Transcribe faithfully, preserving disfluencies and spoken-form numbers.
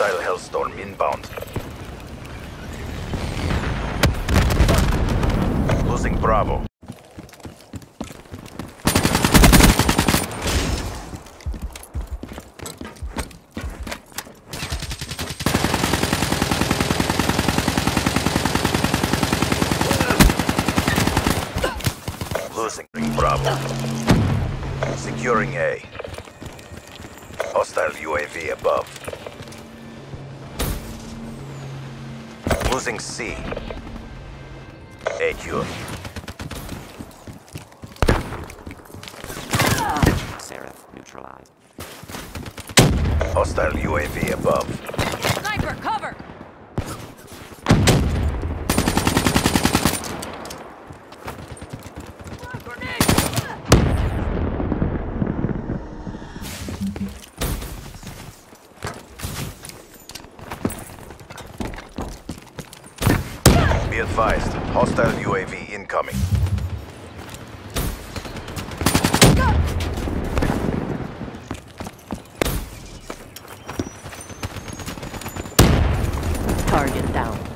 Hostile Hellstorm inbound. Losing Bravo. Losing Bravo. Securing A. Hostile U A V above. Losing C. A Q. Seraph neutralized. Hostile U A V above. Sniper, cover! Be advised, hostile U A V incoming. Target down.